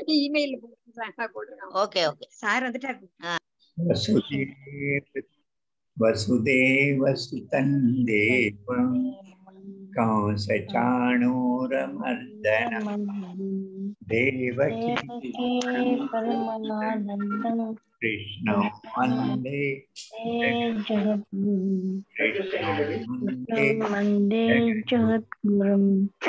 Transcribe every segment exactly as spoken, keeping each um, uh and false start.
Email போட்டுருக்காங்க. Okay okay sir வந்துட்டாரு. वसुदेवसुतं देवं कंसचाणूरमर्दनं देवकी परमानन्दं कृष्णं वन्दे वन्दे जगद्गुरुं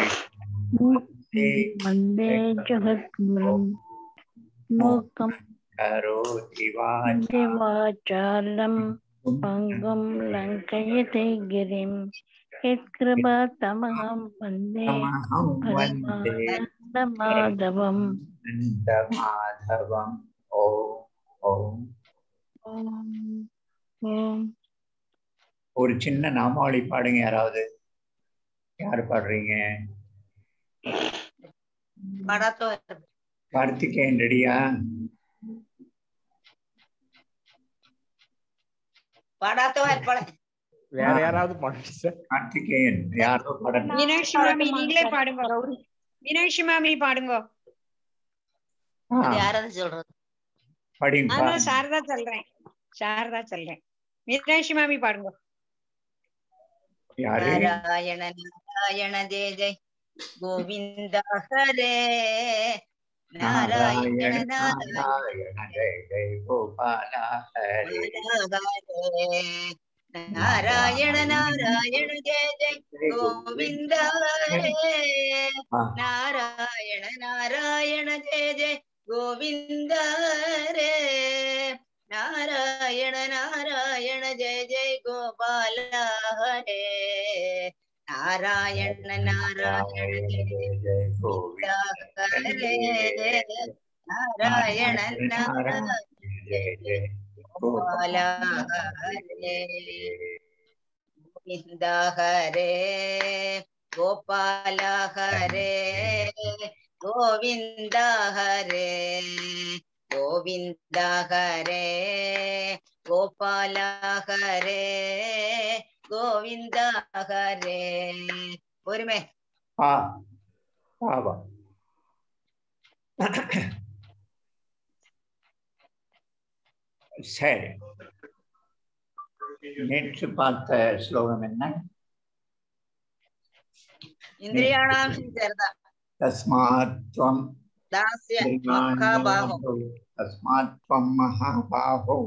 वन्दे जगद्गुरुं मूकं करोति वाचालं पङ्गुं लङ्कयते गिरिं यत्कृपातमहं वन्दे परमानन्दमाधवम् माधवम् ओम ओम ஓம். ஒரு சின்ன நாமாவளி பாடுங்க யாராவது. யார் பாடுறீங்க? கார்த்திகேயன் ரெடியா? வேற யாராவது பாடுங்க சார். கார்த்திகேயன் யாரோ பாடுங்க. மீனாட்சி மாமி நீங்களே பாடுங்க. மீனாட்சி மாமி பாடுங்க. யாராவது சொல்றது? படிங்க. நான் சாரதா சொல்றேன். சாரதா சொல்றேன். மீனாட்சி மாமி பாடுங்க. நாராயண நாராயண ஜெய ஜெய கோவிந்த ஹரே நாராயண நாராயண ஜெய ஜெய கோபால ஹரே நாராயண நாராயண ஜெய ஜெய கோவிந்த ஹரே நாராயண நாராயண ஜெய ஜெய கோவிந்த ஹரே நாராயண நாராயண ஜெய ஜெய கோபால ஹரே நாராயண நாராயண ஜெய ஜெய கோவிந்த ஹரே நாராயண நாராயண ஜெய ஜெய கோபால ஹரே கோவிந்த ஹரே கோபால ஹரே கோவிந்த ஹரே கோவிந்த ஹரே கோபால ஹரே கோவிந்த ஹரே. ஒருமே ஆ ஆவா. சரி, நேற்று பார்த்த ஸ்லோகம் என்ன? இந்திரியாணாம் சேர்ந்தா தஸ்மாத்வம் தாஸ்ய மகாபாஹோ தஸ்மாத்வம் மகாபாஹோ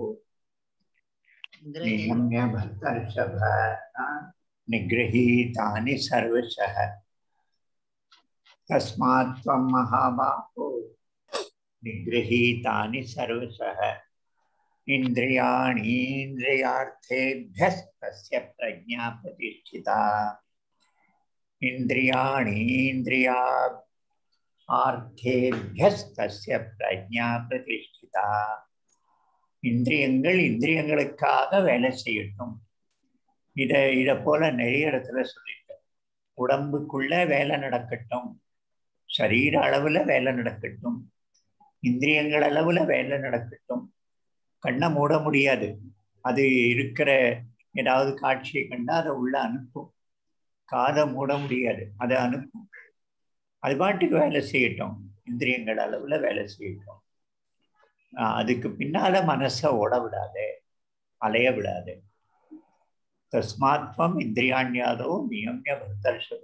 நியம்ய பர்தர்ஷப நிக்ரஹீதானி சர்வசஹ. தஸ்மாத்வம் மகாபாஹோ நிக்ரஹீதானி சர்வசஹ இந்திரியாணி இந்திரியார்த்தேभ्यः तस्य प्रज्ञा प्रतिष्ठिता. இந்திரியாணி இந்திரியார்த்தேभ्यः तस्य प्रज्ञा प्रतिष्ठिता. இந்திரியங்கள் இந்திரியங்களுக்காக வேலை செய்யட்டும். இத இத போல நிறைய இடத்துல சொல்லிட்டேன். உடம்புக்குள்ள வேலை நடக்கட்டும், சரீர அளவுல வேலை நடக்கட்டும், இந்திரியங்கள் அளவுல வேலை நடக்கட்டும். கண்ணை மூட முடியாது. அது இருக்கிற ஏதாவது காட்சியை கண்டா அதை உள்ள அனுப்பும். காதை மூட முடியாது, அதை அனுப்பும். அது பாட்டுக்கு வேலை செய்யட்டும், இந்திரியங்கள் அளவுல வேலை செய்யட்டும். அதுக்கு பின்னால மனசை ஓட விடாது, அலைய விடாது. தஸ்மாத்வம் இந்திரியாண்யாதோ நியம்ய பர்தர்ஷப.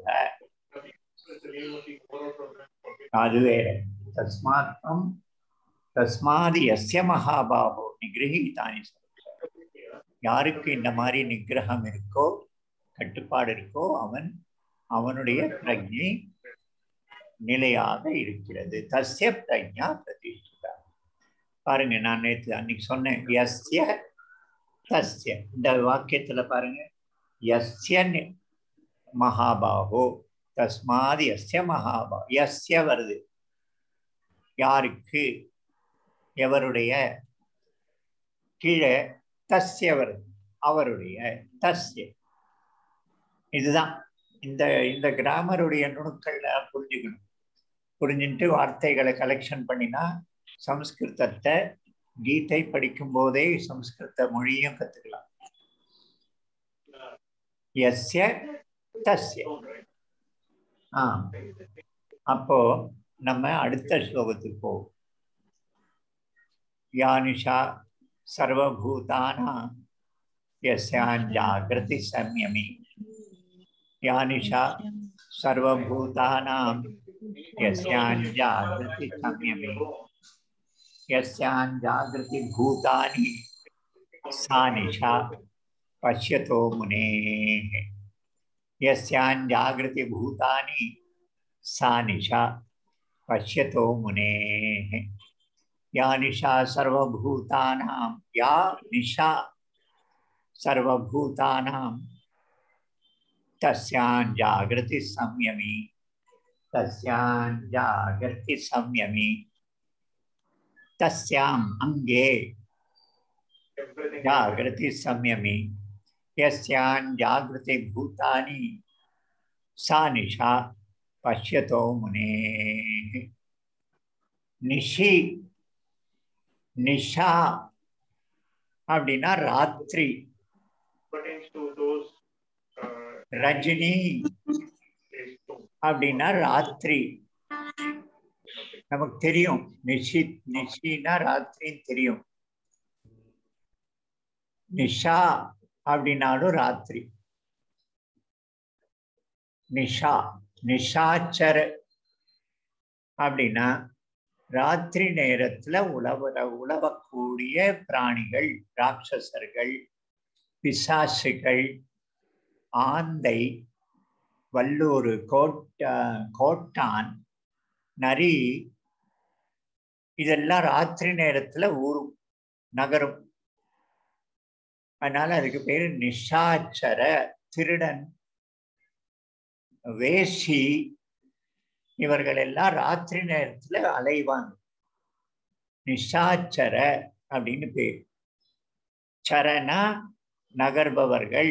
அது வேற. தஸ்மாத்வம் தஸ்மாதி யஸ்ய மகாபாஹோ நிகிரஹீதானி சர்வசஹ. யாருக்கு இந்த மாதிரி நிகிரகம் இருக்கோ, கட்டுப்பாடு இருக்கோ, அவன் அவனுடைய பிரஜை நிலையாக இருக்கிறது. தஸ்ய பிரஜா பிரதிஷ்டிதா. பாருங்க, நான் நேற்று அன்னைக்கு சொன்னேன் யஸ்ய தஸ்ய. இந்த வாக்கியத்துல பாருங்க, யஸ்ய மகாபாஹோ தஸ்மாதி யஸ்ய மகாபா. யஸ்ய வருது, யாருக்கு, எவருடைய. கீழே தஸ்ய வருது, அவருடைய. தஸ்ய. இதுதான் இந்த இந்த கிராமருடைய நுணுக்கள் புரிஞ்சுக்கணும். புரிஞ்சுட்டு வார்த்தைகளை கலெக்ஷன் பண்ணினா சம்ஸ்கிருதத்தை கீதை படிக்கும் போதே சம்ஸ்கிருத மொழியும் கத்துக்கலாம். யஸ்ய தஸ்ய. ஆ அப்போ நம்ம அடுத்த ஸ்லோகத்துக்கு போவோம். या निशा सर्वभूतानां यस्यां जागृति संयमी या निशा सर्वभूतानां यस्यां जागृति संयमी यस्यां जागृति भूतानि सा निशा पश्यतो मुनेः यस्यां जागृति भूतानि सा निशा पश्यतो मुनेः या निशा सर्वभूतानां या निशा सर्वभूतानां तस्यां जागृति संयमी तस्यां जागृति संयमी तस्यां अंगे जागृति संयमी यस्यां जागृति भूतानि सा निशा पश्यतो मुनेः निशि निशा அப்படின்னா ராத்திரி ரஜினி அப்படின்னா ராத்திரி நமக்கு தெரியும் நிஷி நிஷினா ராத்திரின்னு தெரியும் நிஷா அப்படின்னாலும் ராத்திரி நிஷா நிஷாச்சர அப்படின்னா ராத்திரி நேரத்துல உழவுற உழவக்கூடிய பிராணிகள் ராட்சசர்கள் பிசாசுகள் ஆந்தை வல்லூர் கோட்ட கோட்டான் நரி இதெல்லாம் ராத்திரி நேரத்துல ஊரும் நகரும் அதனால அதுக்கு பேரு நிஷாச்சர திருடன் வேசி இவர்கள் எல்லாம் ராத்திரி நேரத்துல அலைவாங்க நிஷாச்சர அப்படின்னு பேர் சரனா நகர்பவர்கள்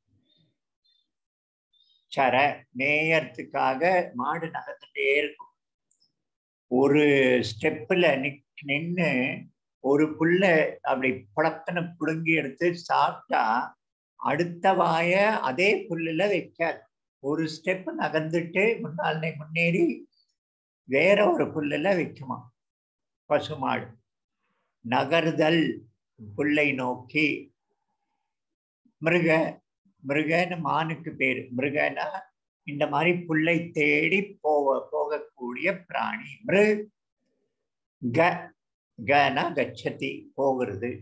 சர மேயறதுக்காக மாடு நகர்ந்துட்டே இருக்கும் ஒரு ஸ்டெப்ல நின்று ஒரு புல்ல அப்படி பழக்கன புடுங்கி எடுத்து சாப்பிட்டா அடுத்த வாய அதே புல்லுல வைக்காது ஒரு ஸ்டெப் நகர்ந்துட்டு முன்னால் முன்னேறி வேற ஒரு புல்லுல வைக்குமா பசுமாடு நகர்தல் புல்லை நோக்கி மிருக மிருகன்னு மானுக்கு பேரு மிருகனா இந்த மாதிரி புல்லை தேடி போக போகக்கூடிய பிராணி மிருக கனா கச்சதி போகிறது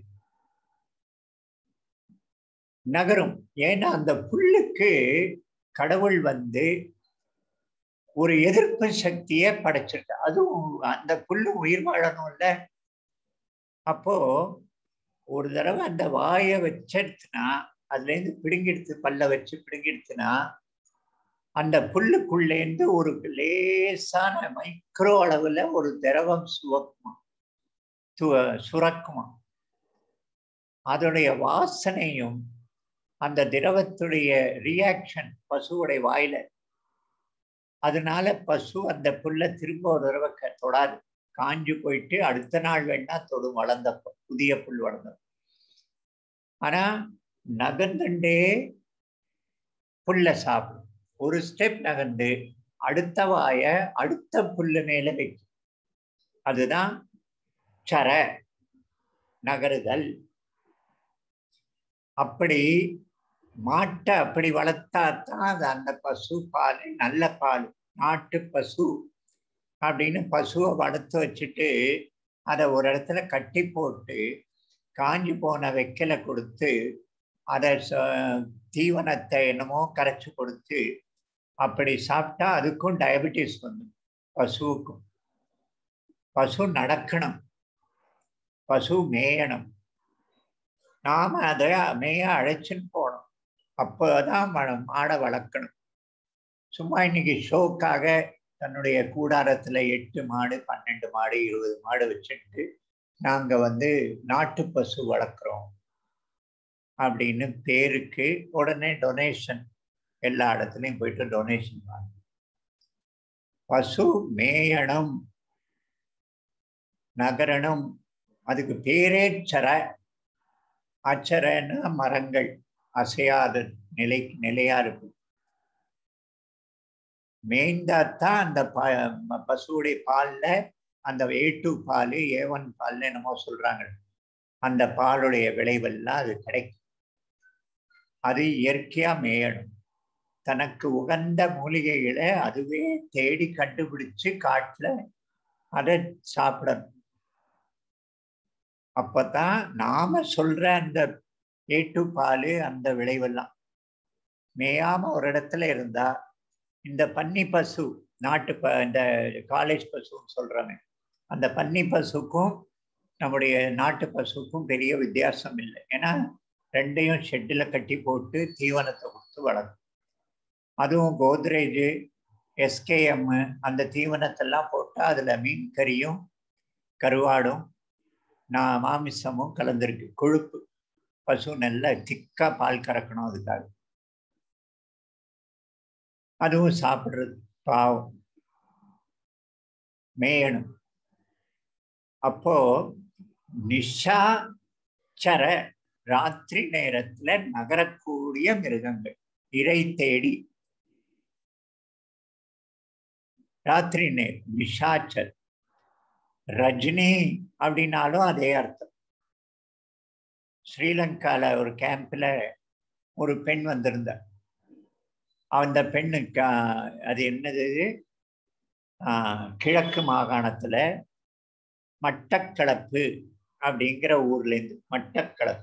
நகரும் ஏன்னா அந்த புல்லுக்கு கடவுள் வந்து ஒரு எதிர்ப்பு சக்தியை படைச்சிருக்கு அதுவும் அந்த புல்லு உயிர் வாழணும்ல அப்போ ஒரு தடவை அந்த வாயை வச்செடுத்துனா அதுல இருந்து பிடுங்கிடுத்து பல்ல வச்சு பிடுங்கிடுத்துனா அந்த புல்லுக்குள்ளேருந்து ஒரு லேசான மைக்ரோ அளவுல ஒரு திரவம் சுவக்குமா சுரக்குமா அதோடைய வாசனையும் அந்த திரவத்துடைய ரியாக்ஷன் பசுவுடைய வாயில அதனால பசு அந்த புல்லை திரும்ப ஒரு தடவை தொடாது காஞ்சு போயிட்டு அடுத்த நாள் வேணா தொடும் வளர்ந்தப்ப புதிய புல் வளர்ந்தப்ப ஆனா நகர்ந்துண்டே புல்ல சாப்பிடும் ஒரு ஸ்டெப் நகர்ந்து அடுத்த வாய அடுத்த புல்லு மேல வைக்கும் அதுதான் சர நகருதல் அப்படி மாட்டை அப்படி வளர்த்தாத்தான் அது அந்த பசு பால் நல்ல பால் நாட்டு பசு அப்படின்னு பசுவை வளர்த்து வச்சுட்டு அதை ஒரு இடத்துல கட்டி போட்டு காஞ்சி போன வைக்கல கொடுத்து அதை தீவனத்தை என்னமோ கரைச்சி கொடுத்து அப்படி சாப்பிட்டா அதுக்கும் டயபெட்டிஸ் வந்துடும் பசுவுக்கும் பசு நடக்கணும் பசு மேயணும் நாம அதை மேய அழைச்சின்னு போனோம் அப்போதான் மாடை வளர்க்கணும் சும்மா இன்னைக்கு ஷோக்காக தன்னுடைய கூடாரத்துல எட்டு மாடு பன்னெண்டு மாடு இருபது மாடு வச்சுட்டு நாங்க வந்து நாட்டு பசு வளர்க்குறோம் அப்படின்னு பேருக்கு உடனே டொனேஷன் எல்லா இடத்துலையும் போயிட்டு டொனேஷன் வாங்க பசு மேயணும் நகரணும் அதுக்கு பேரே சர அச்சரன்னா மரங்கள் அசையாத நிலை நிலையா இருக்கும் மேய்ந்தாத்தான் அந்த பசுவுடைய பால்ல அந்த ஏ டூ பால் ஏ ஒன் பால்னு என்னமோ சொல்றாங்க, அந்த பாலுடைய விளைவெல்லாம் அது கிடைக்கும். அது இயற்கையா மேயணும். தனக்கு உகந்த மூலிகைகளை அதுவே தேடி கண்டுபிடிச்சு காட்டுல அதை சாப்பிடணும். அப்பதான் நாம சொல்ற அந்த ஏட்டு பால் அந்த விளைவெல்லாம் மேயாம ஒரு இடத்துல இருந்தா, இந்த பன்னி பசு நாட்டு ப இந்த காலேஜ் பசுன்னு சொல்றாங்க, அந்த பன்னி பசுக்கும் நம்முடைய நாட்டு பசுக்கும் பெரிய வித்தியாசம் இல்லை. ஏன்னா ரெண்டையும் ஷெட்டில் கட்டி போட்டு தீவனத்தை கொடுத்து வளர்க்கும். அதுவும் கோத்ரேஜ் எஸ்கேஎம் அந்த தீவனத்தெல்லாம் போட்டால் அதில் மீன் கறியும் கருவாடும் நான் மாமிசமும் கலந்துருக்கு. கொழுப்பு பசு நல்ல திக்காக பால் கறக்கணும், அதுக்காக அதுவும் சாப்பிட்றது பாவம் மேயணும். அப்போ நிஷாச்சர ராத்திரி நேரத்துல நகரக்கூடிய மிருகங்கள் இறை தேடி ராத்திரி நேரம் நிஷாச்சர். ரஜினி அப்படின்னாலும் அதே அர்த்தம். ஸ்ரீலங்கால ஒரு கேம்ப்ல ஒரு பெண் வந்திருந்தார். அந்த பெண்ணுக்கு அது என்னது, கிழக்கு மாகாணத்துல மட்டக்களப்பு அப்படிங்கிற ஊர்ல இருந்து மட்டக்களப்பு.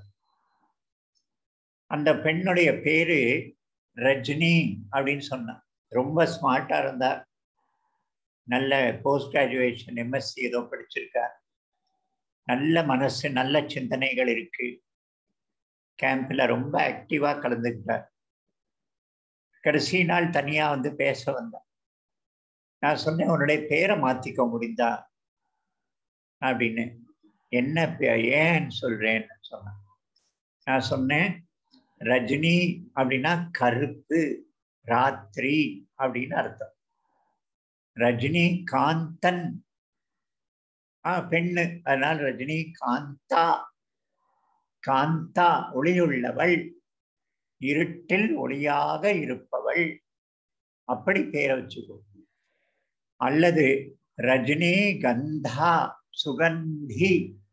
அந்த பெண்ணுடைய பேரு ரஜினி அப்படின்னு சொன்னான். ரொம்ப ஸ்மார்ட்டா இருந்தா, நல்ல போஸ்ட் கிராஜுவேஷன் எம்எஸ்சி ஏதோ படிச்சிருக்கா, நல்ல மனசு நல்ல சிந்தனைகள் இருக்கு. கேம்ப்ல ரொம்ப ஆக்டிவா கலந்துக்கிட்டார். கடைசி நாள் தனியா வந்து பேச வந்தேன். நான் சொன்னேன், உன்னுடைய பேரை மாத்திக்க முடிந்தா அப்படின்னு. என்ன ஏன்னு சொல்றேன்னு சொன்னேன். நான் சொன்னேன், ரஜினி அப்படின்னா கருப்பு, ராத்திரி அப்படின்னு அர்த்தம். ரஜினி காந்தன் ஆஹ் பெண்ணு, அதனால் ரஜினி காந்தா. காந்தா ஒளியுள்ளவள், இருட்டில் ஒளியாக இருப்பவள், அப்படி பேரை வச்சுக்கோ. அல்லது ரஜினி கந்தா சுகந்தி.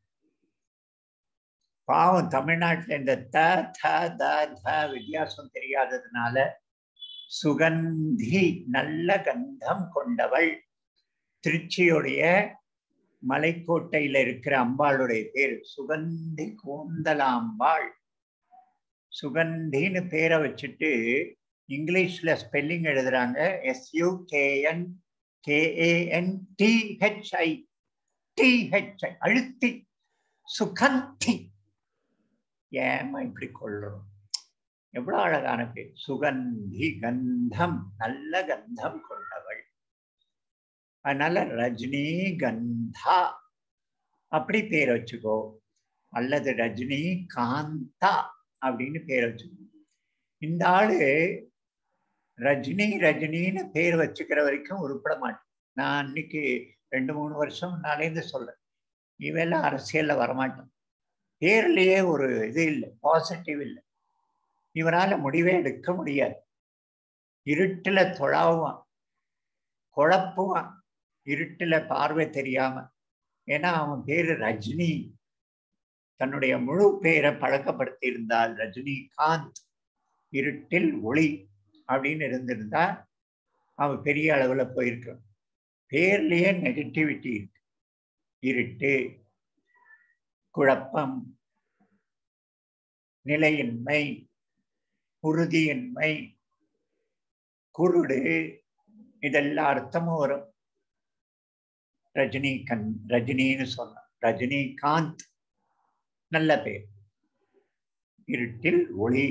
பாவம் தமிழ்நாட்டில் இந்த த த த த வித்தியாசம் தெரியாததுனால சுகந்தி நல்ல கந்தம் கொண்டவள். திருச்சியுடைய மலைக்கோட்டையில இருக்கிற அம்பாளுடைய பேர் சுகந்தி கூந்தலாம்பாள். சுகந்தின்னு பேரை வச்சுட்டு இங்கிலீஷ்ல ஸ்பெல்லிங் எழுதுறாங்க, எஸ்யூகேஎன் கேஏஎன் டிஹெச்ஐ டிஹெச்ஐ அழுத்தி சுகந்தி. ஏமா இப்படி கொள்றோம்? எவ்வளவு அழகான பேர், சுகந்தி, கந்தம், நல்ல கந்தம் கொண்டவள். அதனால ரஜினி கந்தா அப்படி பேர் வச்சுக்கோ. அல்லது ரஜினி காந்தா அப்படின்னு பேர் வச்சுக்கோ. இந்த ஆளு ரஜினி ரஜினின்னு பேர் வச்சுக்கிற வரைக்கும் உருப்பட மாட்டேன். நான் அன்னைக்கு ரெண்டு மூணு வருஷம் முன்னாலேருந்து சொல்றேன், இவெல்லாம் அரசியல்ல வரமாட்டான். பேர்லயே ஒரு இது இல்லை, பாசிட்டிவ் இல்லை. இவனால முடிவே எடுக்க முடியாது. இருட்டுல தொழாவான், குழப்புவான், இருட்டுல பார்வை தெரியாம. ஏன்னா அவன் பேரு ரஜினி. தன்னுடைய முழு பேரை பழக்கப்படுத்தி இருந்தால் ரஜினிகாந்த், இருட்டில் ஒளி அப்படின்னு இருந்திருந்தா அவன் பெரிய அளவுல போயிருக்கான். பேர்லயே நெகட்டிவிட்டி இருக்கு. இருட்டு, குழப்பம், நிலையின்மை, உறுதியின்மை, குருடு, இதெல்லாம் அர்த்தமும் வரும். ரஜினிகந்த் ரஜினின்னு சொன்ன ரஜினிகாந்த் நல்ல பேர், இருட்டில் ஒளி.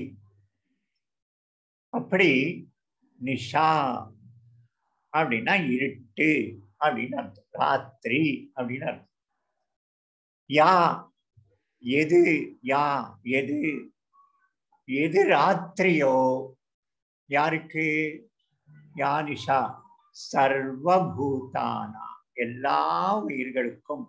அப்படி நிஷா அப்படின்னா இருட்டு அப்படின்னு அர்த்தம், ராத்திரி அப்படின்னு அர்த்தம். யா எது, யா எது, எது ராத்திரியோ யாருக்கு, யா நிஷா சர்வபூதானா எல்லா உயிர்களுக்கும்,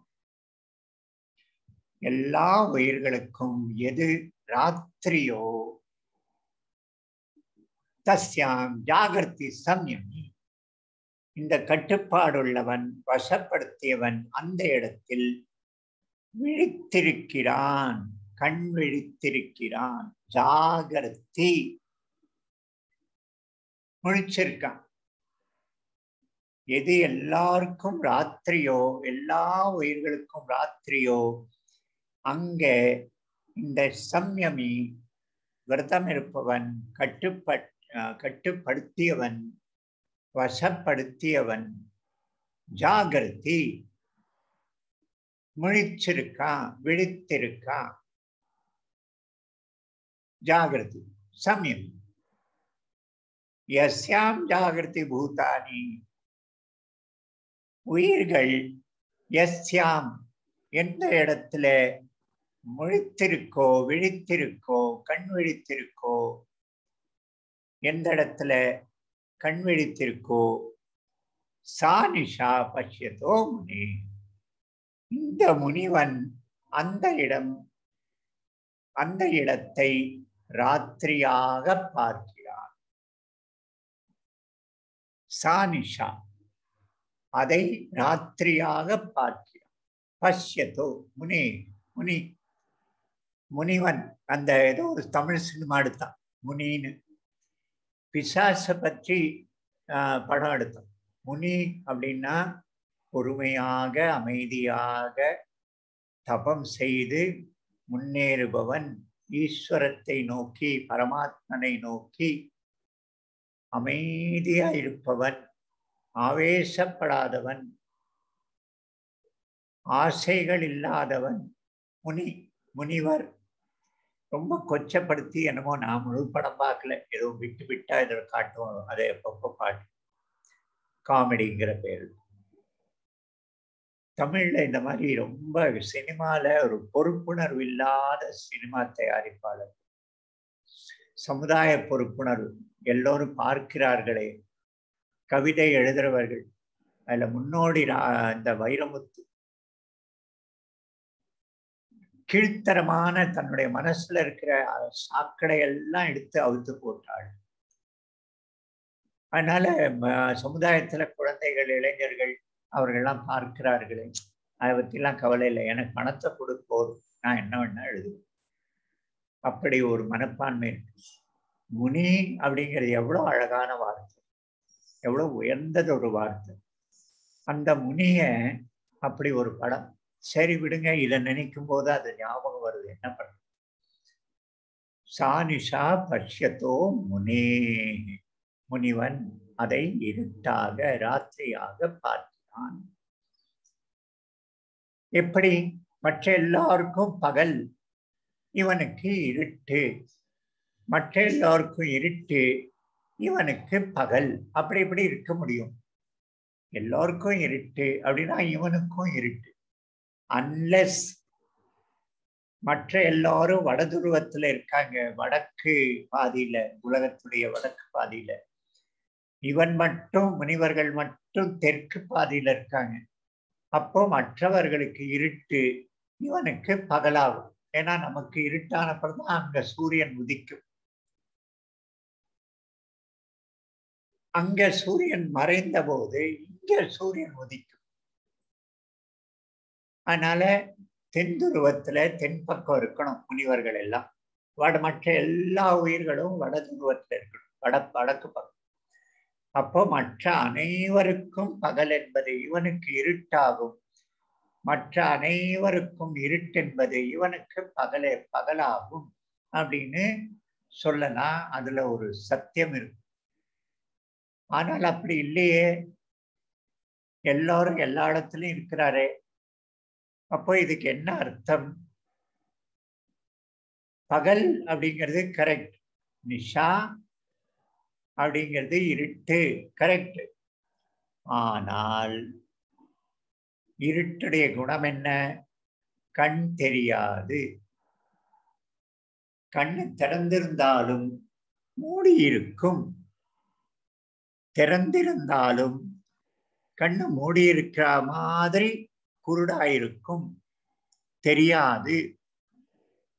எல்லா உயிர்களுக்கும் எது ராத்திரியோ தஸ்யாம் ஜாகிரதி சம்யமி. இந்த கட்டுப்பாடுள்ளவன் வசப்படுத்தியவன் அந்த இடத்தில் விழித்திருக்கிறான், கண் விழித்திருக்கிறான், ஜாகிரதி முழிச்சிருக்கான். எது எல்லாருக்கும் ராத்திரியோ, எல்லா உயிர்களுக்கும் ராத்திரியோ, அங்க இந்த சம்யமி விரதம் இருப்பவன், கட்டுப்பட் கட்டுப்படுத்தியவன், வசப்படுத்தியவன், ஜாகிரதி முழிச்சிருக்கான், விழித்திருக்கான். ஜாகிரதி சம்யமி. யஸ்யாம் ஜாகிரதி பூதானி, உயிர்கள் யஸ்யாம் எந்த இடத்துல முழித்திருக்கோ, விழித்திருக்கோ, கண் விழித்திருக்கோ, எந்த இடத்துல கண் விழித்திருக்கோ, சானிஷா பஷ்யதோ முனி, இந்த முனிவன் அந்த இடம் அந்த இடத்தை ராத்திரியாக பார்க்கிறான். சானிஷா அதை ராத்திரியாக பார்க்கிறான். பஷ்யதோ முனி, முனி முனிவன். அந்த ஏதோ ஒரு தமிழ் சினிமா எடுத்தான் முனின்னு, பிசாச பற்றி ஆஹ் படம் எடுத்தான். முனி அப்படின்னா பொறுமையாக அமைதியாக தபம் செய்து முன்னேறுபவன், ஈஸ்வரத்தை நோக்கி பரமாத்மனை நோக்கி அமைதியா இருப்பவன், ஆவேசப்படாதவன், ஆசைகள் இல்லாதவன் முனி, முனிவர். ரொம்ப கொச்சப்படுத்தி என்னமோ நான் முழு படம் பார்க்கல, ஏதோ விட்டு விட்டா இதில் காட்டும், அதை எப்பப்போ பாட்டு காமெடிங்கிற பேரு. தமிழ்ல இந்த மாதிரி ரொம்ப சினிமால ஒரு பொறுப்புணர்வு இல்லாத சினிமா தயாரிப்பாளர், சமுதாய பொறுப்புணர்வு. எல்லோரும் பார்க்கிறார்களே, கவிதை எழுதுறவர்கள், அதுல முன்னோடி இந்த வைரமுத்து கீழ்த்தரமான தன்னுடைய மனசுல இருக்கிற சாக்கடை எல்லாம் எடுத்து அவுத்து போட்டாள். அதனால சமுதாயத்துல குழந்தைகள், இளைஞர்கள் அவர்கள்லாம் பார்க்கிறார்களே, அதை பற்றிலாம் கவலை இல்லை, எனக்கு பணத்தை கொடுப்போம், நான் என்ன வேணா எழுதுவேன், அப்படி ஒரு மனப்பான்மை இருக்கு. முனி அப்படிங்கிறது எவ்வளோ அழகான வார்த்தை, எவ்வளோ உயர்ந்தது ஒரு வார்த்தை. அந்த முனிய அப்படி ஒரு படம். சரி விடுங்க, இதை நினைக்கும் போது அது ஞாபகம் வருது, என்ன பண்ண. சானிஷா பஷ்யத்தோ முனே, முனிவன் அதை இருட்டாக ராத்திரியாக பார்க்கிறான். எப்படி மற்ற எல்லாருக்கும் பகல், இவனுக்கு இருட்டு. மற்ற எல்லாருக்கும் இருட்டு, இவனுக்கு பகல். அப்படி இப்படி இருக்க முடியும்? எல்லாருக்கும் இருட்டு அப்படின்னா இவனுக்கும் இருட்டு. அன்லெஸ் மற்ற எல்லாரும் வடதுருவத்துல இருக்காங்க, வடக்கு பாதியில, உலகத்துடைய வடக்கு பாதியில. இவன் மட்டும், முனிவர்கள் மட்டும் தெற்கு பாதியில இருக்காங்க. அப்போ மற்றவர்களுக்கு இருட்டு, இவனுக்கு பகலாகும். ஏன்னா நமக்கு இருட்டானப்பதான் அங்க சூரியன் உதிக்கும். அங்க சூரியன் மறைந்த போது இங்க சூரியன் உதிக்கும். அதனால தென் துருவத்துல தென்பக்கம் இருக்கணும் முனிவர்கள் எல்லாம். வட மற்ற எல்லா உயிர்களும் வட துருவத்துல இருக்கணும், வட வடக்கு பக்கம். அப்போ மற்ற அனைவருக்கும் பகல் என்பது இவனுக்கு இருட்டாகும், மற்ற அனைவருக்கும் இருட்டென்பது இவனுக்கு பகலே பகலாகும் அப்படின்னு சொல்லலாம். அதுல ஒரு சத்தியம் இருக்கு. ஆனால் அப்படி இல்லையே, எல்லாரும் எல்லா இடத்துலயும் இருக்கிறாரே. அப்போ இதுக்கு என்ன அர்த்தம்? பகல் அப்படிங்கிறது கரெக்ட், நிஷா அப்படிங்கிறது இருட்டு கரெக்ட். ஆனால் இருட்டுடைய குணம் என்ன? கண் தெரியாது. கண்ணு திறந்திருந்தாலும் மூடி இருக்கும், திறந்திருந்தாலும் கண்ணு மூடி இருக்கிற மாதிரி குருடாயிருக்கும், தெரியாது.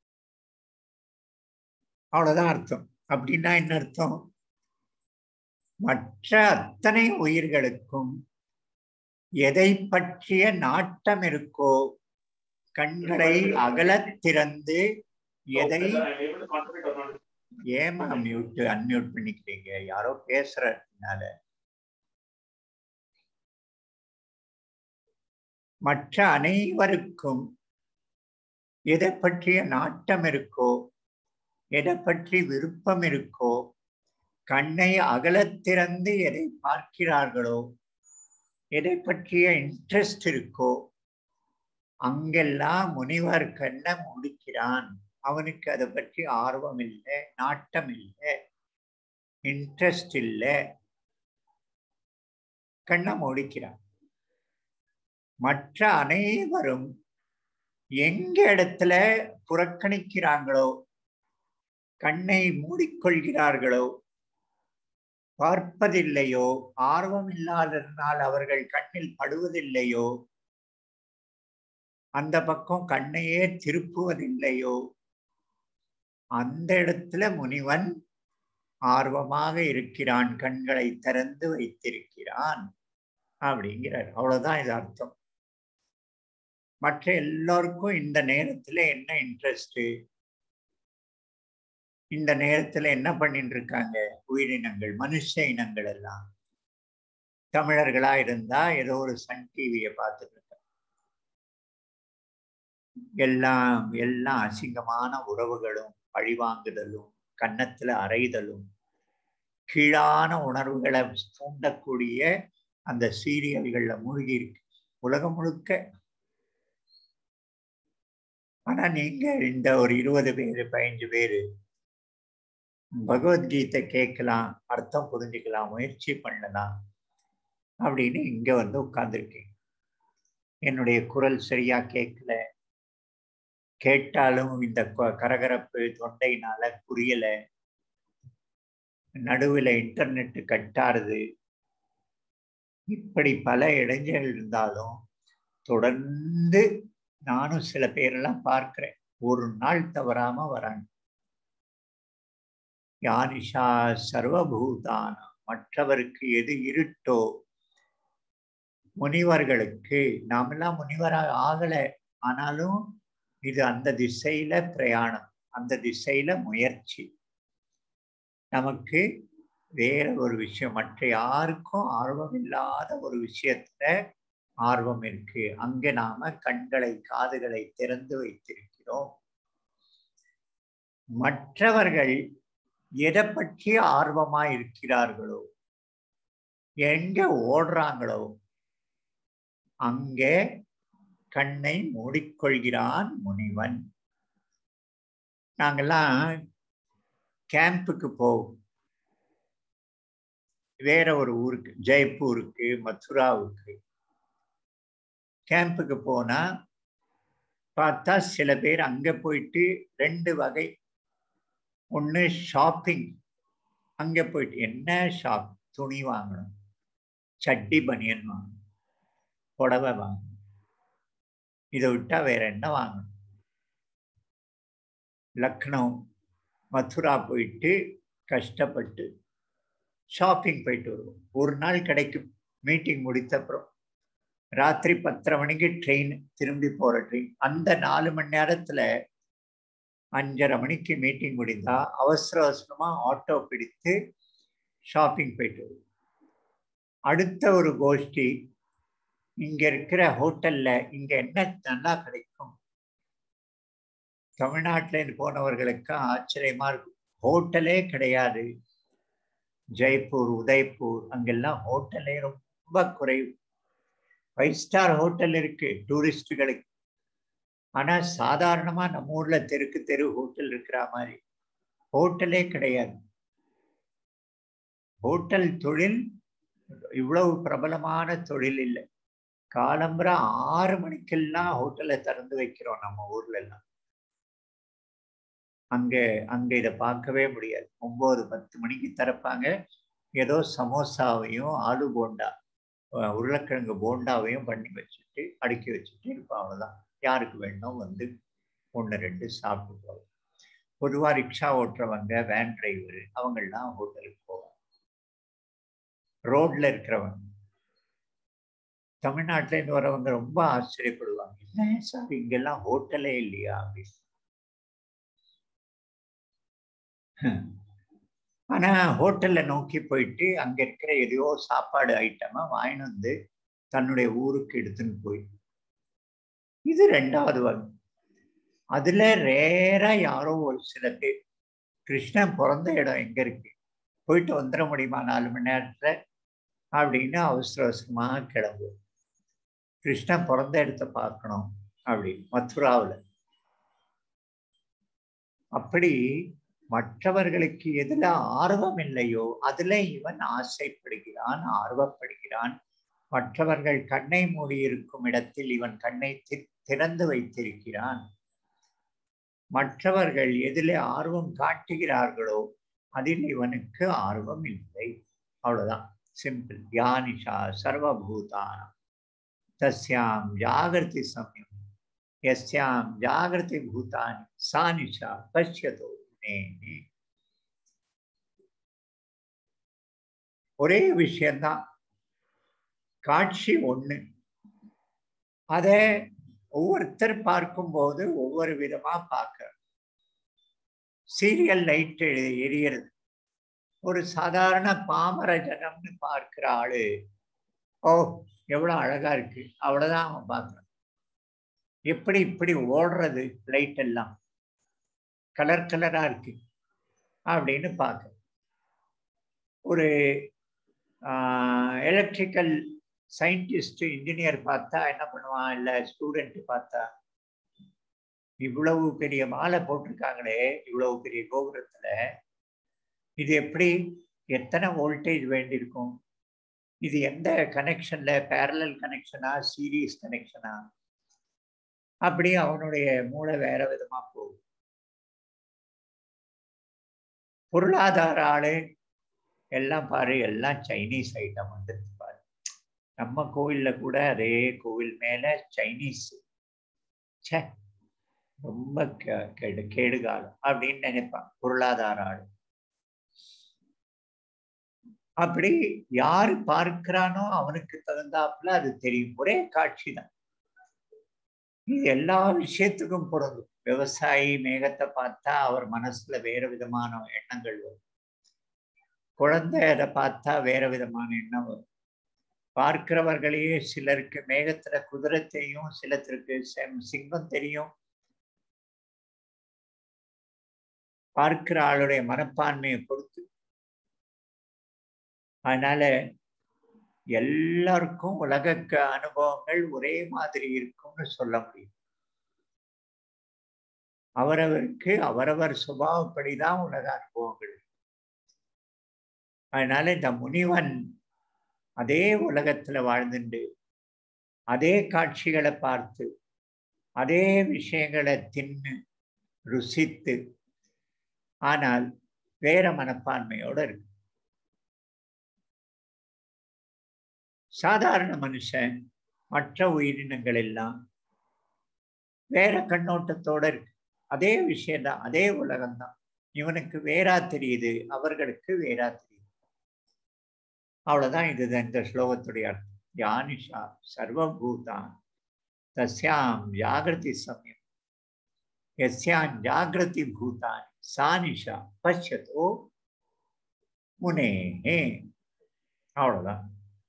அவ்வளவுதான் அர்த்தம். அப்படின்னா என்ன அர்த்தம்? மற்ற அத்தனை உயிர்களுக்கும் எதை பற்றிய நாட்டம் இருக்கோ கண்களை அகலத் திறந்து எதை ஏமா மியூட் அன்மியூட் பண்ணிக்கிறீங்க? யாரோ பேசுறதுனால. மற்ற அனைவருக்கும் எதை பற்றிய நாட்டம் இருக்கோ எதை பற்றி விருப்பம் இருக்கோ கண்ணை அகலத் திறந்து எதை பார்க்கிறார்களோ எதை பற்றிய இன்ட்ரெஸ்ட் இருக்கோ அங்கெல்லாம் முனிவர் கண்ணை முடிக்கிறான். அவனுக்கு அதை பற்றி ஆர்வம் இல்லை, நாட்டம் இல்லை, இன்ட்ரெஸ்ட் இல்லை, கண்ணை முடிக்கிறான். மற்ற அனைவரும் எங்க இடத்துல புறக்கணிக்கிறாங்களோ கண்ணை மூடிக்கொள்கிறார்களோ பார்ப்பதில்லையோ ஆர்வம் இல்லாததனால் அவர்கள் கண்ணில் படுவதில்லையோ அந்த பக்கம் கண்ணையே திருப்புவதில்லையோ அந்த இடத்துல முனிவன் ஆர்வமாக இருக்கிறான், கண்களை திறந்து வைத்திருக்கிறான் அப்படிங்கிறார். அவ்வளவுதான் இது அர்த்தம். மற்ற எல்லோருக்கும் இந்த நேரத்துல என்ன இன்ட்ரெஸ்ட், இந்த நேரத்துல என்ன பண்ணிட்டு இருக்காங்க உயிரினங்கள், மனுஷ இனங்கள் எல்லாம். தமிழர்களா இருந்தா ஏதோ ஒரு சன் டிவியை பார்த்துட்டு இருக்காங்க. எல்லாம் எல்லாம் அசிங்கமான உறவுகளும் பழிவாங்குதலும் கன்னத்துல அறைதலும் கீழான உணர்வுகளை தூண்டக்கூடிய அந்த சீரியல்கள்ல மூழ்கி இருக்கு உலகம் முழுக்க. ஆனா நீங்க இந்த ஒரு இருபது பேரு பதினஞ்சு பேரு பகவத்கீதை கேட்கலாம், அர்த்தம் புரிஞ்சுக்கலாம், முயற்சி பண்ணலாம் அப்படின்னு இங்க வந்து உட்கார்ந்துருக்கீங்க. என்னுடைய குரல் சரியா கேட்கல, கேட்டாலும் இந்த கரகரப்பு தொண்டைனால புரியல, நடுவில் இன்டர்நெட் கட்டாருது, இப்படி பல இடைஞ்சல் இருந்தாலும் தொடர்ந்து நானும் சில பேரெல்லாம் பார்க்கிறேன், ஒரு நாள் தவறாம வராங்க. யானிஷா சர்வபூதான, மற்றவருக்கு எது இருட்டோ முனிவர்களுக்கு, நாமெல்லாம் முனிவராக ஆகல, ஆனாலும் இது அந்த திசையில பிரயாணம், அந்த திசையில முயற்சி. நமக்கு வேற ஒரு விஷயம், மற்ற யாருக்கும் ஆர்வம் இல்லாத ஒரு விஷயத்துல ஆர்வம் இருக்கு. அங்க நாம கண்களை காதுகளை திறந்து வைத்திருக்கிறோம். மற்றவர்கள் எதை பற்றி ஆர்வமா இருக்கிறார்களோ எங்க ஓடுறாங்களோ அங்கே கண்ணை மூடிக்கொள்கிறான் முனிவன். நாங்கெல்லாம் கேம்புக்கு போவோம், வேற ஒரு ஊருக்கு, ஜெய்ப்பூருக்கு மதுராவுக்கு கேம்புக்கு போனா பார்த்தா சில பேர் அங்க போயிட்டு ரெண்டு வகை. ஒண்ணு ஷாப்பிங், அங்க போயிட்டு என்ன ஷாப், துணி வாங்கணும், சட்டி பனியன் வாங்கணும், புடவை வாங்கணும், இதை விட்டா வேற என்ன வாங்கணும். லக்னோ மதுரா போயிட்டு கஷ்டப்பட்டு ஷாப்பிங் போயிட்டு வருவோம். ஒரு நாள் கிடைக்கும். மீட்டிங் முடித்த அப்புறம் ராத்திரி பத்தரை மணிக்கு ட்ரெயின், திரும்பி போற ட்ரெயின். அந்த நாலு மணி நேரத்துல அஞ்சரை மணிக்கு மீட்டிங் முடிந்தா அவசர அவசரமா ஆட்டோ பிடித்து ஷாப்பிங் போயிட்டு வருவோம். அடுத்த ஒரு கோஷ்டி, இங்க இருக்கிற ஹோட்டல்ல இங்க என்ன நல்லா கிடைக்கும். தமிழ்நாட்டில இருந்து போனவர்களுக்கு ஆச்சரியமா இருக்கும், ஹோட்டலே கிடையாது. ஜெய்ப்பூர், உதய்பூர் அங்கெல்லாம் ஹோட்டலே ரொம்ப குறைவு. ஃபைவ் ஸ்டார் ஹோட்டல் இருக்கு டூரிஸ்டுகளுக்கு, ஆனா சாதாரணமா நம்ம ஊர்ல தெருக்கு தெரு ஹோட்டல் இருக்கிற மாதிரி ஹோட்டலே கிடையாது. ஹோட்டல் தொழில் இவ்வளவு பிரபலமான தொழில் இல்லை. காலம்புற ஆறு மணிக்கெல்லாம் ஹோட்டலை திறந்து வைக்கிறோம் நம்ம ஊர்ல எல்லாம். அங்க அங்க இதை பார்க்கவே முடியாது. ஒன்பது பத்து மணிக்கு திறப்பாங்க. ஏதோ சமோசாவையும் ஆலு போண்டா, உருளைக்கிழங்கு போண்டாவையும் பண்ணி வச்சுட்டு அடுக்கி வச்சுட்டு இருப்பான். அவ்வளவுதான். யாருக்கு வேணும் வந்து ஒன்று ரெண்டு சாப்பிட்டு போவோம். பொதுவா ரிக்ஷா ஓட்டுறவங்க, வேன் டிரைவர் அவங்கெல்லாம் ஹோட்டலுக்கு போவாங்க. ரோட்ல இருக்கிறவங்க தமிழ்நாட்டுல இருந்து வரவங்க ரொம்ப ஆச்சரியப்படுவாங்க, என்ன சார் இங்கெல்லாம் ஹோட்டலே இல்லையா அப்படின்னு. ஆனா ஹோட்டல்ல நோக்கி போயிட்டு அங்க இருக்கிற எதையோ சாப்பாடு ஐட்டமா வாங்கிட்டு வந்து தன்னுடைய ஊருக்கு எடுத்துன்னு போய், இது ரெண்டாவது வகை. அதுல ரேரா யாரோ ஒரு சில பேர் கிருஷ்ணன் பிறந்த இடம் எங்க இருக்கு, போயிட்டு வந்துட முடியுமா நாலு மணி நேரத்துல அப்படின்னு அவசர அவசரமா கிளம்பு, கிருஷ்ணன் பிறந்த இடத்த பார்க்கணும் அப்படின்னு மதுராவில். அப்படி மற்றவர்களுக்கு எதுல ஆர்வம் இல்லையோ அதுல இவன் ஆசைப்படுகிறான், ஆர்வப்படுகிறான். மற்றவர்கள் கண்ணை மூடி இருக்கும் இடத்தில் இவன் கண்ணை திறந்து வைத்திருக்கிறான். மற்றவர்கள் எதிலே ஆர்வம் காட்டுகிறார்களோ அதில் இவனுக்கு ஆர்வம் இல்லை. அவ்வளவுதான், சிம்பிள். யானிஷா சர்வபூதானம் தஸ்யாம் ஜாகிரதி சமயம் யஸ்யாம் ஜாகிரதி பூதானி சானிஷா பஷ்யதோ. ஒரே விஷயம்தான், காட்சி ஒண்ணு. அத ஒவ்வொருத்தர் பார்க்கும்போது ஒவ்வொரு விதமா பார்க்க. சீரியல் லைட் எரியறது ஒரு சாதாரண பாமர ஜனம்னு பார்க்கிற ஆளு, ஓ எவ்வளவு அழகா இருக்கு அவ்வளவுதான் அவன் பார்க்கிறான். எப்படி இப்படி ஓடுறது லைட் எல்லாம் கலர் கலரா இருக்கு அப்படின்னு பார்க்க. ஒரு எலக்ட்ரிக்கல் சயின்டிஸ்ட் இன்ஜினியர் பார்த்தா என்ன பண்ணுவான், இல்ல ஸ்டூடெண்ட் பார்த்தா, இவ்வளவு பெரிய மாலை போட்டிருக்காங்களே இவ்வளவு பெரிய கோபுரத்துல, இது எப்படி, எத்தனை வோல்டேஜ் வேண்டியிருக்கும், இது எந்த கனெக்ஷன்ல, பேரலல் கனெக்ஷனா சீரீஸ் கனெக்ஷனா, அப்படி அவனுடைய மூளை வேற விதமா போகும். பொருளாதார ஆளு எல்லாம் பாரு, எல்லாம் சைனீஸ் ஐட்டம் வந்துருக்கு பாரு. நம்ம கோவில்ல கூட அதே கோவில் மேல சைனீஸ், சே ரொம்ப கேடு கேடுகாலம் அப்படின்னு நினைப்பான் பொருளாதார ஆளு. அப்படி யாரு பார்க்கிறானோ அவனுக்கு தகுந்தாப்புல அது தெரியும். ஒரே காட்சி தான். இது எல்லா விஷயத்துக்கும் பொருந்தும். விவசாயி மேகத்தை பார்த்தா அவர் மனசுல வேற விதமான எண்ணங்கள் வரும். குழந்தை அதை பார்த்தா வேற விதமான எண்ணம் வரும். பார்க்கிறவர்களையே சிலருக்கு மேகத்துல குதிரை தெரியும், சிலருக்கு சிங்கம் தெரியும். பார்க்கிற ஆளுடைய மனப்பான்மையை பொறுத்து. அதனால எல்லாருக்கும் உலக அனுபவங்கள் ஒரே மாதிரி இருக்கும்னு சொல்ல முடியும். அவரவருக்கு அவரவர் சுபாவப்படிதான் உலக அனுபவங்கள். அதனால இந்த முனிவன் அதே உலகத்துல வாழ்ந்துண்டு அதே காட்சிகளை பார்த்து அதே விஷயங்களை தின்னு ருசித்து, ஆனால் வேற மனப்பான்மையோட இருக்கு. சாதாரண மனுஷன் மற்ற உயிரினங்கள் எல்லாம் வேற கண்ணோட்டத்தோட இருக்கு. அதே விஷயம்தான், அதே உலகம்தான். இவனுக்கு வேறா தெரியுது, அவர்களுக்கு வேறா தெரியுது. அவ்வளவுதான். இதுதான் இந்த ஸ்லோகத்துடைய அர்த்தம். யானிஷா சர்வபூதான் தஸ்யாம் ஜாகிரதி சமயம் யஸ்யாம் ஜாகிரதி பூதானி சானிஷா பஷ்யதோ முனேஹே. அவ்வளவுதான்.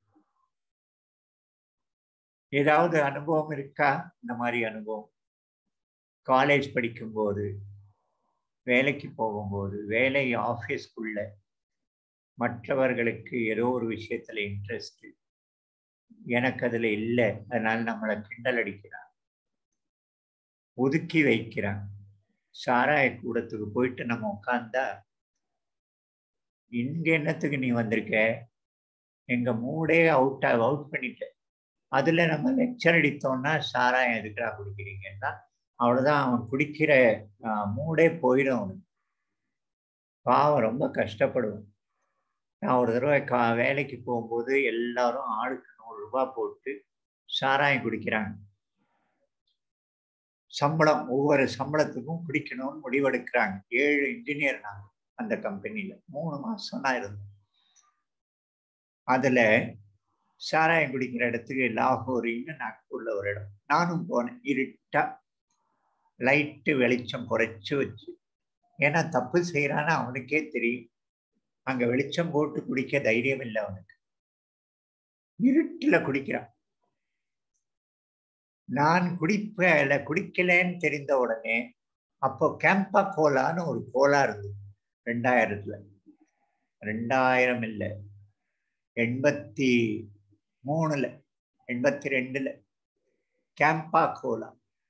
ஏதாவது அனுபவம் இருக்கா? இந்த மாதிரி அனுபவம் காலேஜ் படிக்கும்போது, வேலைக்கு போகும்போது, வேலை ஆஃபீஸ்க்குள்ள மற்றவர்களுக்கு ஏதோ ஒரு விஷயத்துல இன்ட்ரெஸ்ட், எனக்கு அதுல இல்லை, அதனால நம்மளை கிண்டல் அடிக்கிறான், ஒதுக்கி வைக்கிறான். சாராய கூடத்துக்கு போயிட்டு நம்ம உட்கார்ந்தா, இங்க என்னத்துக்கு நீ வந்திருக்க, எங்க மூடே அவுட் அவுட் பண்ணிட்ட, அதுல நம்ம லெக்சர் அடித்தோம்னா சாராயம் எதுக்குடா குடிக்கிறீங்கன்னா, அவ்வளவுதான். அவன் குடிக்கிற மூடே போயிடும் அவனுக்கு. பாவம், ரொம்ப கஷ்டப்படுவான். நான் ஒரு தடவை கா வேலைக்கு போகும்போது எல்லாரும் ஆளுக்கு நூறு ரூபாய் போட்டு சாராயம் குடிக்கிறாங்க. சம்பளம், ஒவ்வொரு சம்பளத்துக்கும் குடிக்கணும்னு முடிவெடுக்கிறாங்க. ஏழு இன்ஜினியர் நாங்கள் அந்த கம்பெனியில. மூணு மாசம் நான் இருந்தேன். அதுல சாராயம் குடிக்கிற இடத்துக்கு லாகோரின்னு நாக்பூர்ல ஒரு இடம். நானும் போனேன். இருட்டா லைட்டு வெளிச்சம் குறைச்சு வச்சு. ஏன்னா தப்பு செய்யறான்னு அவனுக்கே தெரியும். அங்க வெளிச்சம் போட்டு குடிக்க தைரியம் இல்லை அவனுக்கு. இருட்டுல குடிக்கிறான். நான் குடிப்ப குடிக்கலன்னு தெரிந்த உடனே அப்போ கேம்பா கோலான்னு ஒரு கோலா இருந்தது. ரெண்டாயிரத்துல ரெண்டாயிரம் இல்லை எண்பத்தி மூணுல எண்பத்தி ரெண்டுல கேம்பா கோலா.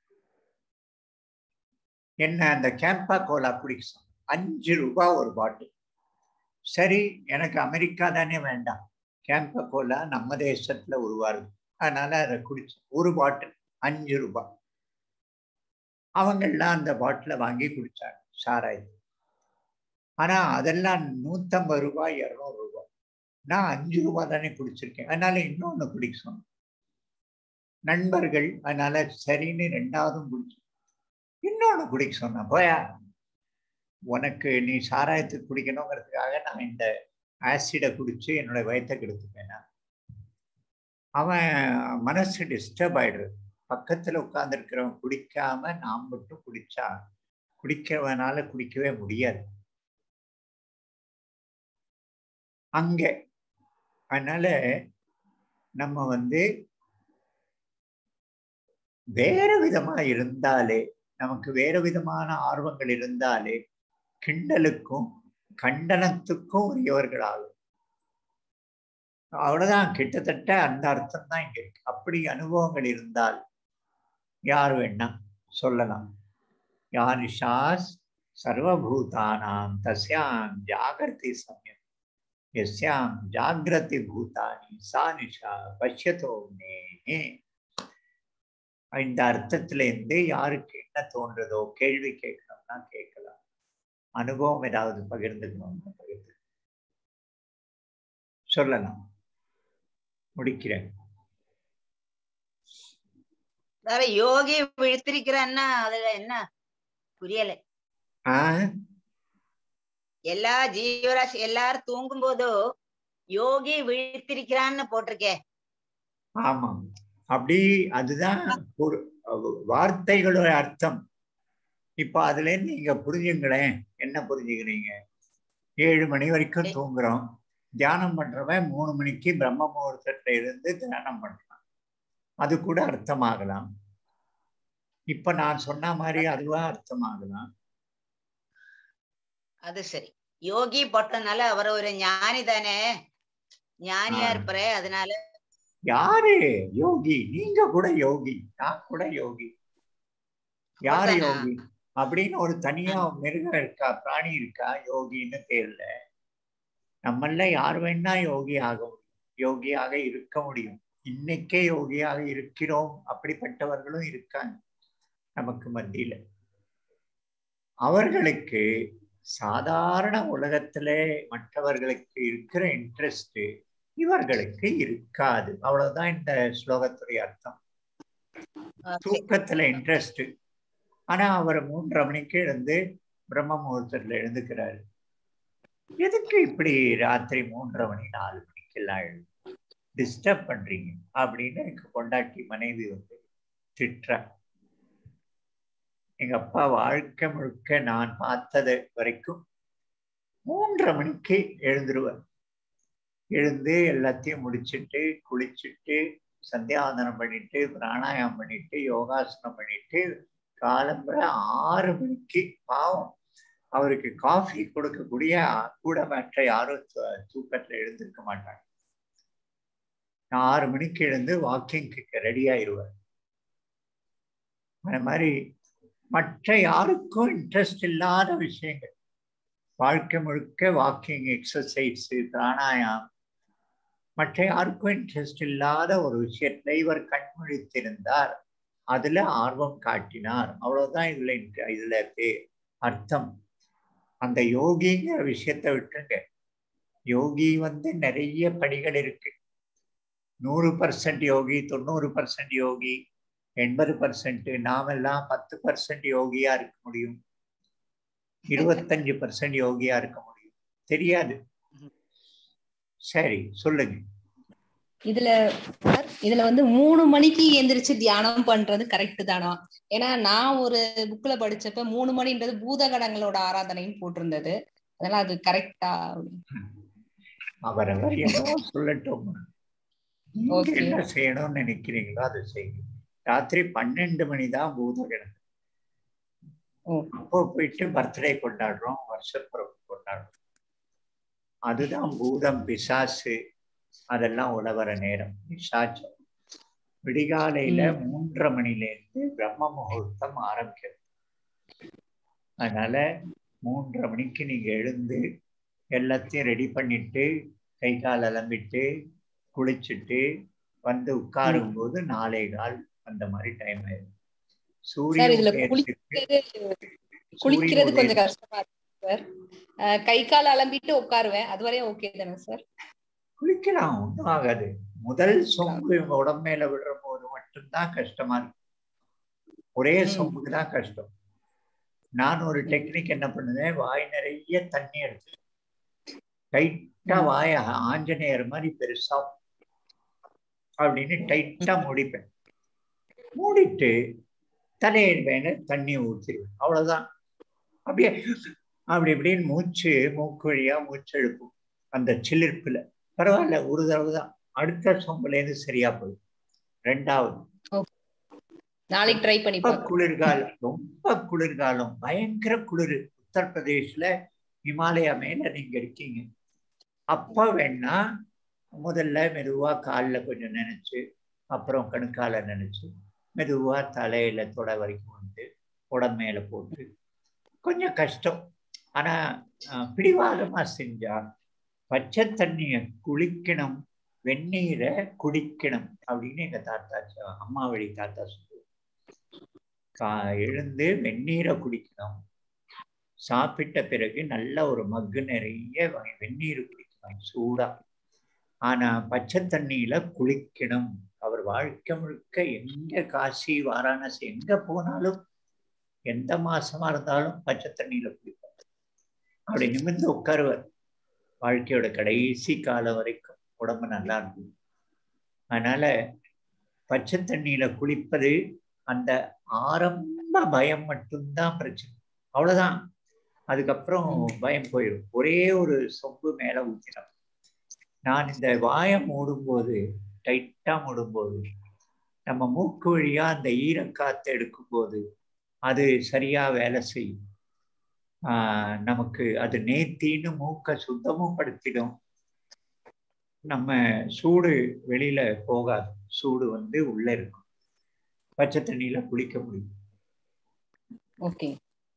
என்ன அந்த கேம்பா கோலா குடிக்க அஞ்சு ரூபாய் ஒரு பாட்டில். சரி, எனக்கு அமெரிக்கா தானே வேண்டாம், கேம்பா கோலா நம்ம தேசத்துல உருவாருது, அதனால அதை குடிச்சு ஒரு பாட்டில் அஞ்சு ரூபாய். அவங்கெல்லாம் அந்த பாட்டிலை வாங்கி குடிச்சாங்க சாராயம். ஆனா அதெல்லாம் நூத்தம்பது ரூபாய் இருநூறு ரூபாய். நான் அஞ்சு ரூபாய் தானே குடிச்சிருக்கேன், அதனால இன்னொன்னு குடிக்க சொன்னேன் நண்பர்கள். அதனால சரின்னு ரெண்டாவதும் குடிச்சு இன்னொன்னு குடிக்க சொன்னேன். போயா, உனக்கு நீ சாராயத்துக்கு குடிக்கணுங்கிறதுக்காக நான் இந்த ஆசிடை குடிச்சு என்னோட வயத்தை கெடுத்துப்பேனா? அவன் மனசு டிஸ்டர்ப் ஆயிடுறது. பக்கத்துல உட்கார்ந்து இருக்கிறவன் குடிக்காம நாம் மட்டும் குடிச்சா குடிக்கிறவனால குடிக்கவே முடியாது அங்க. அதனால நம்ம வந்து வேற விதமா இருந்தாலே, நமக்கு வேற விதமான ஆர்வங்கள் இருந்தாலே கிண்டலுக்கும் கண்டனத்துக்கும் உரியவர்களாகும். அவ்வளவுதான், கிட்டத்தட்ட அந்த அர்த்தம் தான் இங்க இருக்கு. அப்படி அனுபவங்கள் இருந்தால் யார் வேணா சொல்லலாம். யானிஷாஸ் சர்வபூதானாம் தஸ்யாம் ஜாகிரதி சமயம் எஸ்யாம் ஜாகிரதி பூதானி சா நிஷா பஷ்யதோ மே. இந்த அர்த்தத்துல இருந்து யாருக்கு என்ன தோன்றதோ கேள்வி கேட்கணும்னா கேட்கலாம். அனுபவம் ஏதாவது பகிர்ந்துக்கணும்னா பகிர்ந்து சொல்லலாம். முடிக்கிறேன். யோகி விழித்திருக்கிறான்னா அதுல என்ன புரியல. ஆஹ் எல்லா ஜீவராசி எல்லாரும் தூங்கும் போதோ யோகி விழித்திருக்கிறான்னு போட்டிருக்கேன். ஆமா, அப்படி அதுதான் ஒரு வார்த்தைகளோட அர்த்தம். இப்ப அதுல இருந்து நீங்க புரிஞ்சுங்களேன். என்ன புரிஞ்சுக்கிறீங்க? ஏழு மணி வரைக்கும் தூங்குறோம். தியானம் பண்றவன் மூணு மணிக்கு பிரம்ம முகூர்த்தத்துல இருந்து தியானம் பண்றான். அது கூட அர்த்தமாகலாம். இப்ப நான் சொன்ன மாதிரி அதுவா அர்த்தமாகலாம். அது சரி. யோகி போட்டனால அவர் ஒரு ஞானி தானே, ஞானியா இருப்பாரு. அதனால யாரு யோகி? நீங்க கூட யோகி, நான் கூட யோகி. யாரு யோகி அப்படின்னு ஒரு தனியா மிருகம் இருக்கா, பிராணி இருக்கா யோகின்னு தெரியல. நம்மள யார் வேணா யோகி ஆக முடியும், யோகியாக இருக்க முடியும். இன்னைக்கே யோகியாக இருக்கிறோம். அப்படிப்பட்டவர்களும் இருக்காங்க நமக்கு மத்தியில. அவர்களுக்கு சாதாரண உலகத்துல மற்றவர்களுக்கு இருக்கிற இன்ட்ரெஸ்ட் இவர்களுக்கு இருக்காது. அவ்வளவுதான் இந்த ஸ்லோகத்துடைய அர்த்தம். தூக்கத்துல இன்ட்ரெஸ்ட். ஆனா அவர் மூன்றரை மணிக்கு எழுந்து பிரம்ம முகூர்த்தத்துல எழுந்துக்கிறாரு. எதுக்கு இப்படி ராத்திரி மூன்றரை மணி நாலு மணிக்கு எல்லாம் எழுந்து டிஸ்டர்ப் பண்றீங்க அப்படின்னு எனக்கு கொண்டாட்டி மனைவி வந்து திட்டுற. எங்க அப்பா வாழ்க்கை முழுக்க நான் பார்த்தது வரைக்கும் மூன்றரை மணிக்கு எழுந்துருவேன். எழுந்து எல்லாத்தையும் முடிச்சுட்டு குளிச்சுட்டு சந்தியாவந்தனம் பண்ணிட்டு பிராணாயாமம் பண்ணிட்டு யோகாசனம் பண்ணிட்டு காலம்புற ஆறு மணிக்கு பாவம் அவருக்கு காஃபி கொடுக்கக்கூடிய கூட மற்ற யாரும் தூக்கத்துல எழுந்திருக்க மாட்டாங்க. நான் ஆறு மணிக்கு எழுந்து வாக்கிங்க்கு ரெடி ஆயிடுவேன். அந்த மாதிரி மற்ற யாருக்கும் இன்ட்ரெஸ்ட் இல்லாத விஷயங்கள் வாழ்க்கை முழுக்க வாக்கிங், எக்ஸசைஸ், பிராணாயாமம், மற்ற யாருக்கும் இன்ட்ரெஸ்ட் இல்லாத ஒரு விஷயத்துல இவர் கண்முழித்திருந்தார், அதுல ஆர்வம் காட்டினார். அவ்வளவுதான் இதுல இதுல அர்த்தம். அந்த யோகிங்கிற விஷயத்தை விட்டுருங்க. யோகி வந்து நிறைய படிகள் இருக்கு. நூறு பர்சன்ட் யோகி, தொண்ணூறு பர்சன்ட் யோகி, எண்பது பர்சன்ட். நாமெல்லாம் பத்து பர்சன்ட் யோகியா இருக்க முடியும், இருபத்தஞ்சு பர்சன்ட் யோகியா இருக்க முடியும், தெரியாது. சரி சொல்லுங்க. இதுல இதுல வந்து மூணு மணிக்கு எந்திரிச்சு தியானம் பண்றது கரெக்ட் தானா? ஏன்னா நான் ஒரு புக்ல படிச்சப்ப மூணு மணின்றது பூதகணங்களோட ஆராதனைன்னு போட்டிருந்தது. அதனால அது கரெக்டா? அவரவர் என்ன சொல்லட்டும். நீங்க ஓகே. என்ன செய்யணும்னு நினைக்கிறீங்களோ அதை செய்யுங்க. ராத்திரி பன்னெண்டு மணி தான் பூதகணம். அப்போ போயிட்டு பர்த்டே கொண்டாடுறோம், வருஷப்பிறப்பு கொண்டாடுறோம். அதுதான் பூதம் பிசாசு அதெல்லாம் உழவர நேரம். பிசாச்சம் விடிகாலையில மூன்றரை மணில இருந்து பிரம்ம முகூர்த்தம் ஆரம்பிக்கிறது. அதனால மூன்றரை மணிக்கு நீங்க எழுந்து எல்லாத்தையும் ரெடி பண்ணிட்டு கை கால் அலம்பிட்டு குளிச்சுட்டு வந்து உட்காரும் போது நாலே கால் அந்த மாதிரி டைம் ஆயிடும். சூரியன் குளிக்கிறது கொஞ்சம் கஷ்டமா இருக்கு சார். கை கால் அலம்பிட்டு உட்காருவேன், அது வரையும் ஓகே தானே சார்? குளிக்கலாம், ஒன்றும் ஆகாது. முதல் சொம்பு இவங்க உடம்பு மேல விடுற போது மட்டும்தான் கஷ்டமா இருக்கு. ஒரே சொம்புக்கு தான் கஷ்டம். நான் ஒரு டெக்னிக் என்ன பண்ணுவேன், வாய் நிறைய தண்ணி எடுத்து டைட்டா வாய ஆஞ்சநேயர் மாதிரி பெருசா அப்படின்னு டைட்டா மூடிப்பேன். மூடிட்டு தலையில் மேல தண்ணி ஊற்றிடுவேன். அவ்வளவுதான். அப்படியே அப்படி இப்படின்னு மூச்சு மூக்கு வழியா மூச்சு எழுப்பும் அந்த சிலிர்ப்புல. பரவாயில்ல, ஒரு தடவை தான். அடுத்த சொம்புல இருந்து சரியா போயிடும். ரெண்டாவது நாளைக்கு ட்ரை பண்ணி குளிர்காலம், ரொம்ப குளிர்காலம், பயங்கர குளிர். உத்தரப்பிரதேஷ்ல இமாலயா மேல நீங்க இருக்கீங்க. அப்ப வேணா முதல்ல மெதுவா காலில் கொஞ்சம் நினைச்சு, அப்புறம் கணுக்கால நினைச்சு, மெதுவா தலையில தொட வரைக்கும் வந்து உடம்பு மேல போட்டு கொஞ்சம் கஷ்டம். ஆனா பிடிவாதமா செஞ்சா பச்சை தண்ணிய குளிக்கணும், வெந்நீரை குடிக்கணும் அப்படின்னு எங்க தாத்தா அம்மா வழி தாத்தா சொல்லுவாங்க. கா எழுந்து வெந்நீரை குடிக்கணும், சாப்பிட்ட பிறகு நல்ல ஒரு மக்கு நிறைய வெந்நீர் குடிக்கணும் சூடா. ஆனா பச்சை தண்ணியில குளிக்கணும். அவர் வாழ்க்கை முழுக்க எங்க காசி வாராணசி எங்க போனாலும் எந்த மாசமா இருந்தாலும் பச்சை தண்ணியில குளிப்பார். அப்படி நிமிர்ந்து உட்காருவார். வாழ்க்கையோட கடைசி காலம் வரைக்கும் உடம்பு நல்லா இருக்கும். அதனால பச்சை தண்ணியில குளிப்பது அந்த ஆரம்ப பயம் மட்டும்தான் பிரச்சனை, அவ்வளவுதான். அதுக்கப்புறம் பயம் போயிடும். ஒரே ஒரு சொம்பு மேல ஊற்றினோம். நான் இந்த வாயை மூடும்போது, டைட்டா மூடும்போது, நம்ம மூக்கு வழியா அந்த ஈரக்காத்து எடுக்கும்போது அது சரியா வேலை செய்யும். ஆஹ் நமக்கு அது நேத்தின்னு மூக்கை சுத்தமும் படுத்திடும். நம்ம சூடு வெளியில போகாது, சூடு வந்து உள்ள இருக்கும். பச்சை தண்ணியில குளிக்க முடியும். ஓகே,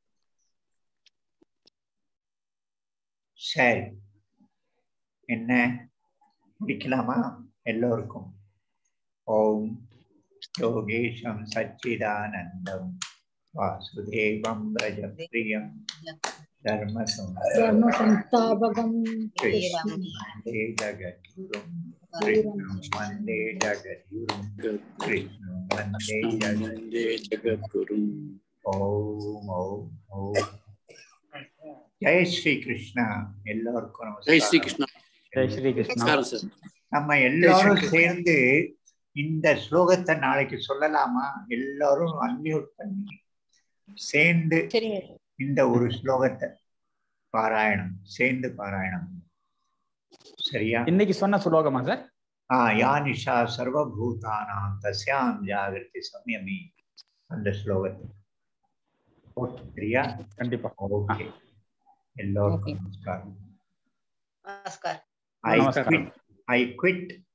சரி. என்ன முடிக்கலாமா எல்லோருக்கும்? ஓம் யோகேஷம் சச்சிதானந்தம் வாசுதேவம் ரஜப்ரியம் தர்ம தர்மசம்ஸ்தாபகம் வந்தே ஜகத்குரும் கிருஷ்ணம் வந்தே ஜகத்குரும் கிருஷ்ணம் வந்தே ஜகத்குரும். ஓம் ஓம் ஓம். ஜெய் ஸ்ரீ கிருஷ்ணா. எல்லோருக்கும் ஜெய் ஸ்ரீ கிருஷ்ணா. ஜெய் ஸ்ரீ கிருஷ்ணா. நம்ம எல்லாரும் சேர்ந்து இந்த ஸ்லோகத்தை நாளைக்கு சொல்லலாமா? எல்லாரும் அன்மியூட் பண்ணி சேர்ந்து இந்த ஒரு ஸ்லோகத்தை பாராயணம் சேர்ந்து பாராயணம். சரியா? இன்னைக்கு சொன்ன ஸ்லோகமா சார்? ஆஹ் யா நிஷா சர்வபூதானாம் தஸ்யாம் ஜாகிருதி சம்யமி, அந்த ஸ்லோகத்தை. சரியா? கண்டிப்பா. ஓகே, எல்லோருக்கும் நமஸ்காரம். நமஸ்காரம். I quit, I quit